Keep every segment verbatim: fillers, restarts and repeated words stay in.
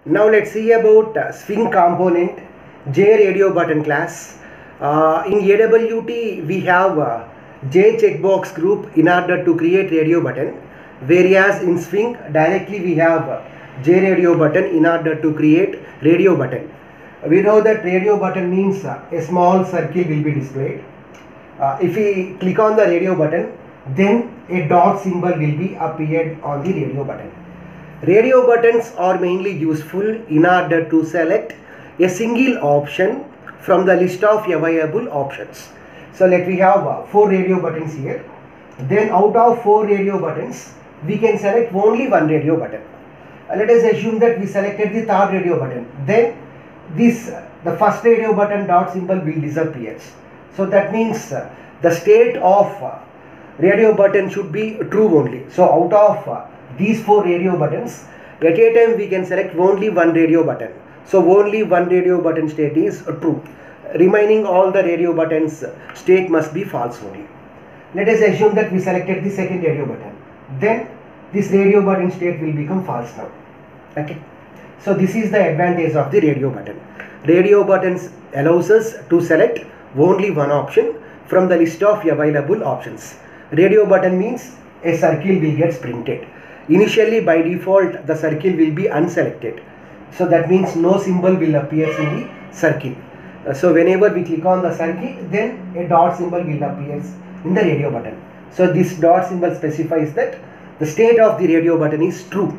Now let's see about uh, swing component J radio button class. Uh, in A W T we have uh, J checkbox group in order to create radio button, whereas in swing directly we have uh, J radio button in order to create radio button. We know that radio button means uh, a small circle will be displayed. Uh, if we click on the radio button, then a dot symbol will be appeared on the radio button. Radio buttons are mainly useful in order to select a single option from the list of available options. So let we have uh, four radio buttons here. Then out of four radio buttons, we can select only one radio button. Uh, let us assume that we selected the third radio button. Then this uh, the first radio button dot symbol will disappear. So that means uh, the state of uh, radio button should be true only. So out of uh, these four radio buttons, at a time we can select only one radio button. So only one radio button state is true. Remaining all the radio buttons state must be false only. Let us assume that we selected the second radio button. Then this radio button state will become false now. Okay. So this is the advantage of the radio button. Radio buttons allows us to select only one option from the list of available options. Radio button means a circle will get printed. Initially by default the circle will be unselected. So that means no symbol will appear in the circle. Uh, so whenever we click on the circle, then a dot symbol will appear in the radio button. So this dot symbol specifies that the state of the radio button is true,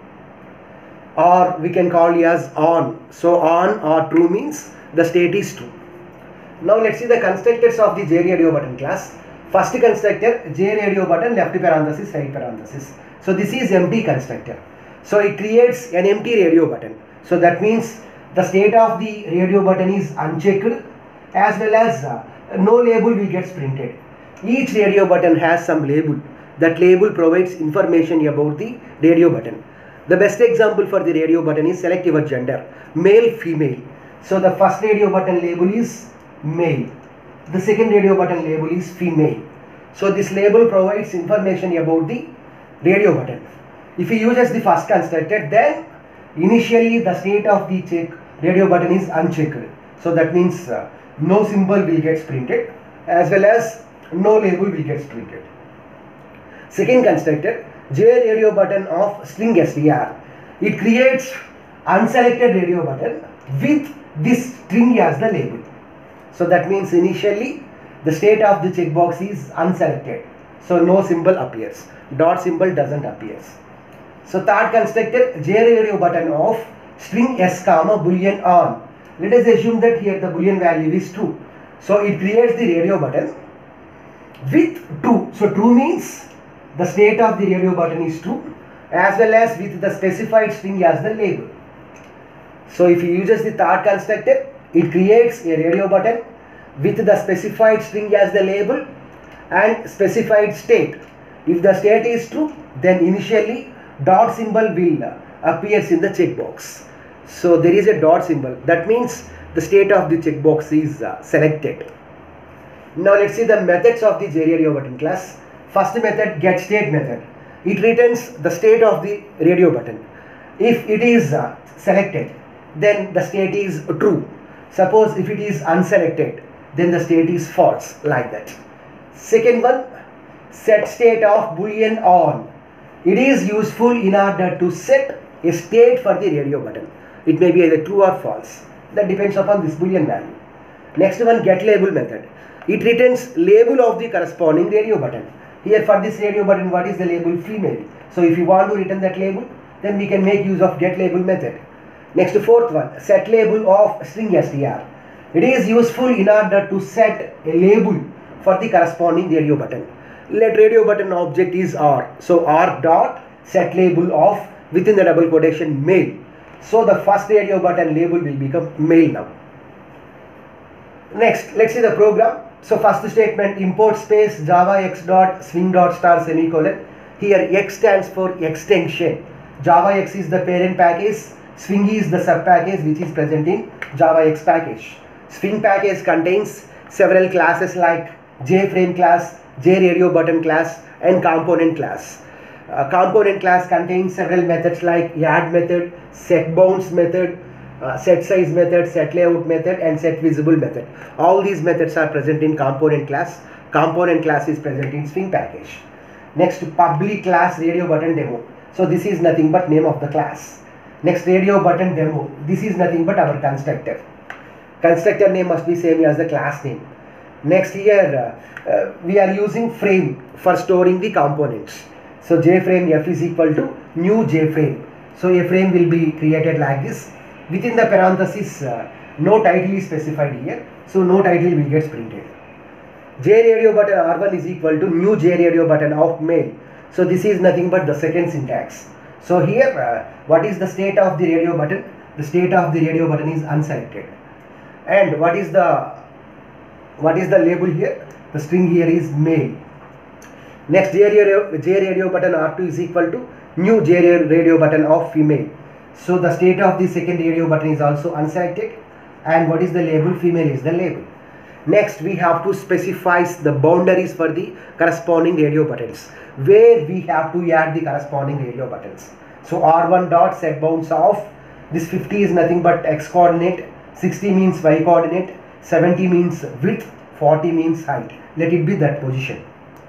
or we can call it as on. So on or true means the state is true. Now let's see the constructors of the J radio button class. First constructor, J radio button, left parenthesis, right parenthesis. So this is empty constructor. So it creates an empty radio button. So that means the state of the radio button is unchecked, as well as uh, no label will get printed. Each radio button has some label. That label provides information about the radio button. The best example for the radio button is select your gender, male, female. So the first radio button label is male. The second radio button label is female. So this label provides information about the radio button. If we use as the first constructor, then initially the state of the check radio button is unchecked. So that means uh, no symbol will get printed, as well as no label will get printed. Second constructor, J radio button of string S T R. It creates unselected radio button with this string as the label. So that means initially the state of the checkbox is unselected. So no symbol appears. Dot symbol doesn't appear. So third constructor, J radio button of string S comma boolean on. Let us assume that here the boolean value is true. So it creates the radio button with true. So true means the state of the radio button is true, as well as with the specified string as the label. So if he uses the third constructor, it creates a radio button with the specified string as the label and specified state. If the state is true, then initially dot symbol will appears in the checkbox. So there is a dot symbol. That means the state of the checkbox is uh, selected. Now let's see the methods of the J radio button class. First method, get state method. It returns the state of the radio button. If it is uh, selected, then the state is true. Suppose if it is unselected, then the state is false, like that. Second one, set state of boolean on. It is useful in order to set a state for the radio button. It may be either true or false. That depends upon this boolean value. Next one, get label method. It returns label of the corresponding radio button. Here for this radio button, what is the label? Female. So if you want to return that label, then we can make use of get label method. Next, fourth one, set label of string S T R. It is useful in order to set a label for the corresponding radio button. Let radio button object is R. So R dot set label of within the double quotation male. So the first radio button label will become male now. Next, let's see the program. So first statement, import space java x dot swing dot star semicolon. Here X stands for extension. Java X is the parent package. Swing is the sub package which is present in Java X package. Swing package contains several classes like JFrame class, JRadio button class and component class. Uh, component class contains several methods like add method, set bounds method, uh, set size method, set layout method, and set visible method. All these methods are present in component class. Component class is present in Swing package. Next, public class radio button demo. So this is nothing but name of the class. Next, radio button demo. This is nothing but our constructor. Constructor name must be same as the class name. Next, here uh, uh, we are using frame for storing the components. So jframe f is equal to new jframe. So a frame will be created like this. Within the parenthesis, uh, no title is specified here. So no title will get printed. JRadio button R one is equal to new JRadio button of mail. So this is nothing but the second syntax. So here, uh, what is the state of the radio button? The state of the radio button is unselected. And what is the what is the label here? The string here is mail. Next, JRadio, JRadio button R two is equal to new JRadio button of female. So the state of the second radio button is also unselected. And what is the label? Female is the label. Next, we have to specify the boundaries for the corresponding radio buttons, where we have to add the corresponding radio buttons. So R one dot set bounds of this fifty is nothing but x coordinate, sixty means y coordinate, seventy means width, forty means height. Let it be that position.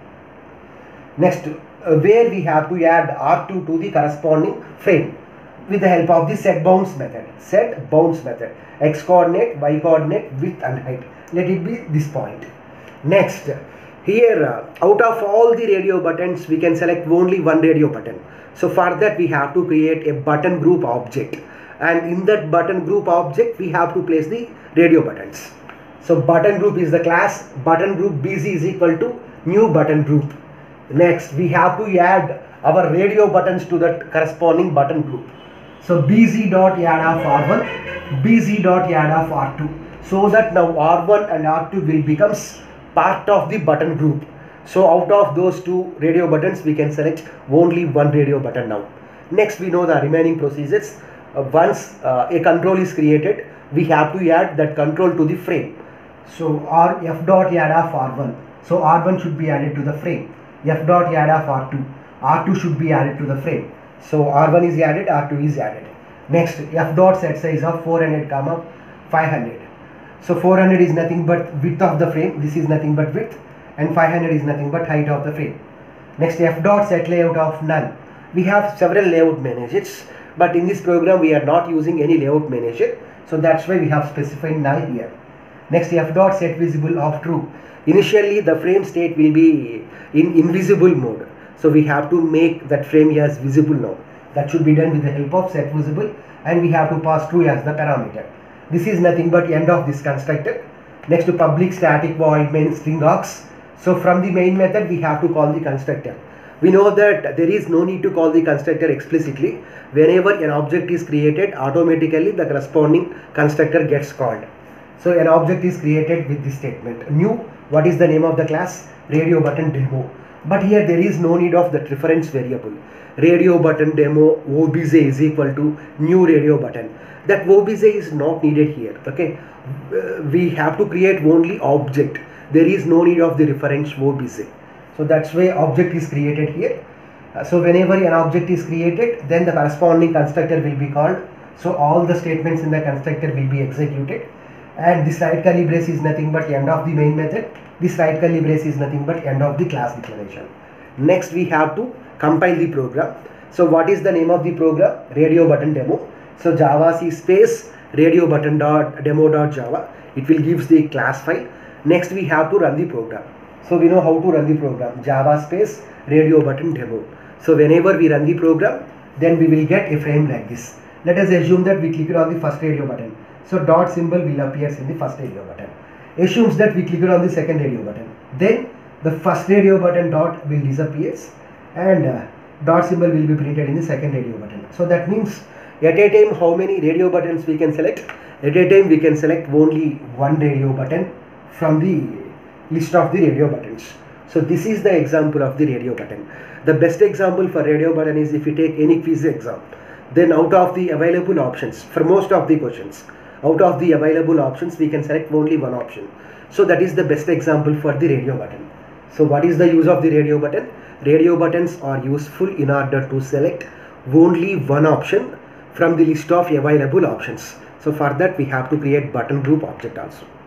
Next, uh, where we have to add R two to the corresponding frame with the help of the set bounds method. Set bounds method. X coordinate, y coordinate, width and height. Let it be this point. Next, here uh, out of all the radio buttons, we can select only one radio button. So for that, we have to create a button group object. And in that button group object, we have to place the radio buttons. So button group is the class. Button group B Z is equal to new button group. Next, we have to add our radio buttons to that corresponding button group. So B Z dot add of R one, B Z dot add of R two. So that now R one and R two will becomes part of the button group. So out of those two radio buttons, we can select only one radio button now. Next, we know the remaining procedures. Uh, once uh, a control is created, we have to add that control to the frame. So R F dot add of R one. So R one should be added to the frame. F dot add of R two. R two should be added to the frame. So R one is added, R two is added. Next, F dot set size of four hundred comma five hundred. So four hundred is nothing but width of the frame. This is nothing but width, and five hundred is nothing but height of the frame. Next, F dot set layout of null. We have several layout managers, but in this program we are not using any layout manager. So that's why we have specified null here. Next, F dot set visible of true. Initially, the frame state will be in invisible mode. So we have to make that frame as visible now. That should be done with the help of set visible, and we have to pass true as the parameter. This is nothing but end of this constructor. Next, to public static void main string aux. So from the main method, we have to call the constructor. We know that there is no need to call the constructor explicitly. Whenever an object is created, automatically the corresponding constructor gets called. So an object is created with this statement. New, what is the name of the class? Radio button demo. But here there is no need of that reference variable. Radio button demo obj is equal to new radio button. That obj is not needed here. Okay, uh, we have to create only object. There is no need of the reference obj. So that's why object is created here. Uh, so whenever an object is created, then the corresponding constructor will be called. So all the statements in the constructor will be executed. And this right curly brace is nothing but end of the main method. This right curly brace is nothing but end of the class declaration. Next, we have to compile the program. So what is the name of the program? Radio button demo. So Java C space radio button dot demo dot java. It will gives the class file. Next, we have to run the program. So we know how to run the program. Java space radio button demo. So whenever we run the program, then we will get a frame like this. Let us assume that we click on the first radio button. So dot symbol will appear in the first radio button. Assumes that we click on the second radio button. Then the first radio button dot will disappear, and uh, dot symbol will be printed in the second radio button. So that means at a time how many radio buttons we can select? At a time we can select only one radio button from the list of the radio buttons. So this is the example of the radio button. The best example for radio button is if you take any quiz exam. Then out of the available options for most of the questions, out of the available options we can select only one option. So that is the best example for the radio button. So what is the use of the radio button? Radio buttons are useful in order to select only one option from the list of available options. So for that we have to create button group object also.